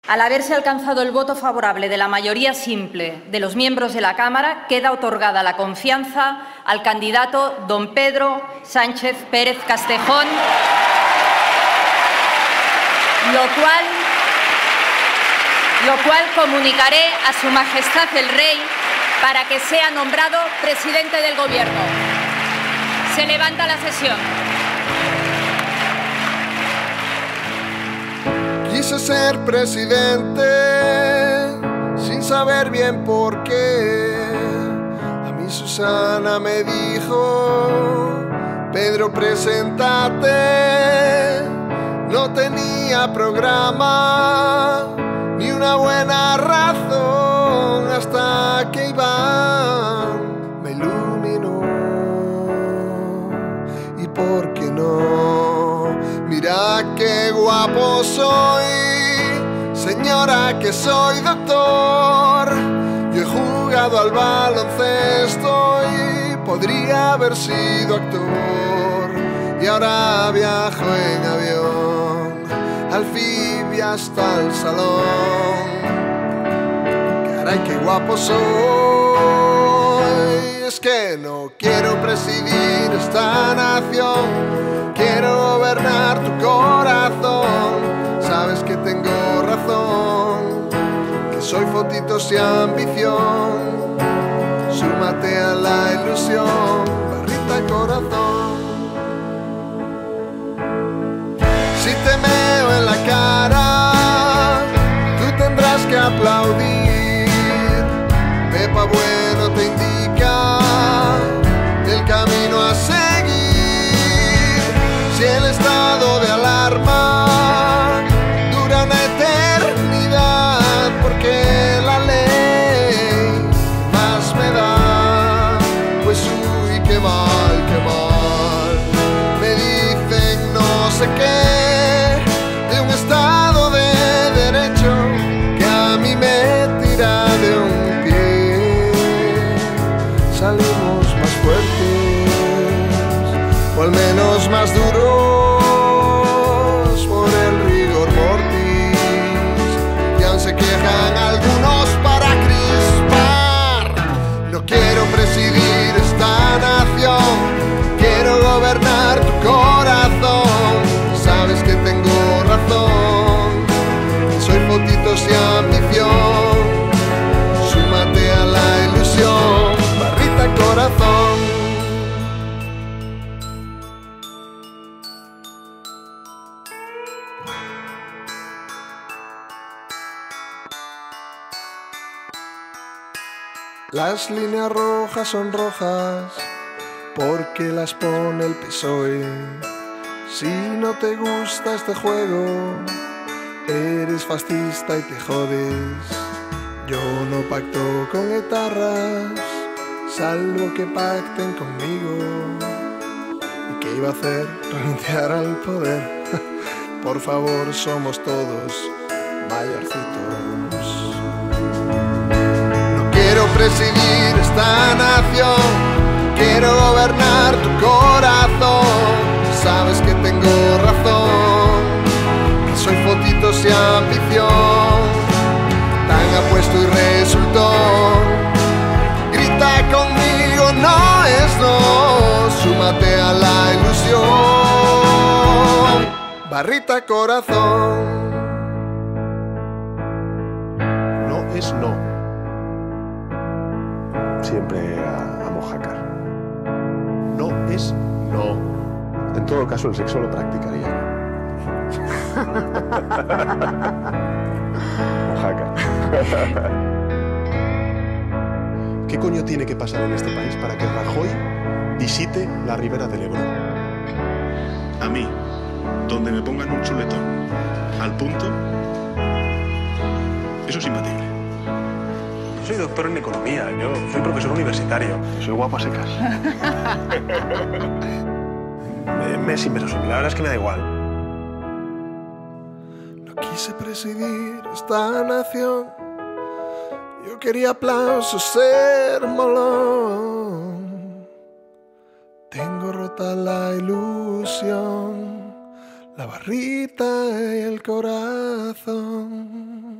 Al haberse alcanzado el voto favorable de la mayoría simple de los miembros de la Cámara, queda otorgada la confianza al candidato don Pedro Sánchez Pérez Castejón, lo cual comunicaré a Su Majestad el Rey para que sea nombrado presidente del Gobierno. Se levanta la sesión. Quise ser presidente sin saber bien por qué. A mí Susana me dijo: Pedro, preséntate. No tenía programa ni una buena razón hasta que Iván me iluminó. ¿Y por qué no? Mira qué guapo soy, señora, que soy doctor. Yo he jugado al baloncesto y podría haber sido actor. Y ahora viajo en avión, Alfibia hasta el salón. Caray, qué guapo soy. Es que no quiero presidir esta nación, quiero gobernar tu corazón. Sabes que tengo razón, que soy fotitos y ambición. Súmate a la ilusión, barrita corazón. Si te meo en la cara, tú tendrás que aplaudir. Pepa Bueno te indica el camino a seguir. Si el estado de alarma dura una eternidad, porque la ley más me da, pues uy, qué mal, qué mal. Me dicen no sé qué de un estado de derecho que a mí me tira de un pie. Salimos más fuertes, o al menos más duros, por el rigor mortis. Y aún se quejan algunos para crispar. No quiero presidir esta nación, quiero gobernar tu corazón. Sabes que tengo razón, que soy fotitos y ambición. Súmate a la ilusión, barrita corazón. Las líneas rojas son rojas porque las pone el PSOE. Si no te gusta este juego, eres fascista y te jodes. Yo no pacto con etarras, salvo que pacten conmigo. ¿Y qué iba a hacer? Renunciar al poder. Por favor, somos todos mayorcitos. No quiero presidir esta nación, quiero gobernar tu corazón. Sabes que tengo razón, que soy fotitos y ambición. Tan apuesto y resultón. Grita conmigo, no es no. Súmate a la ilusión, barrita corazón. No es no. Siempre a mojacar. No es no. En todo caso, el sexo lo practicaría. Mojaca. ¿Qué coño tiene que pasar en este país para que Rajoy visite la ribera del Ebro? A mí, donde me pongan un chuletón al punto, eso es imbatible. Yo soy doctor en economía, yo soy profesor universitario. Soy guapo a secas. Me sin besos, la verdad es que me da igual. No quise presidir esta nación, yo quería aplausos, ser molón. Tengo rota la ilusión, la barrita y el corazón.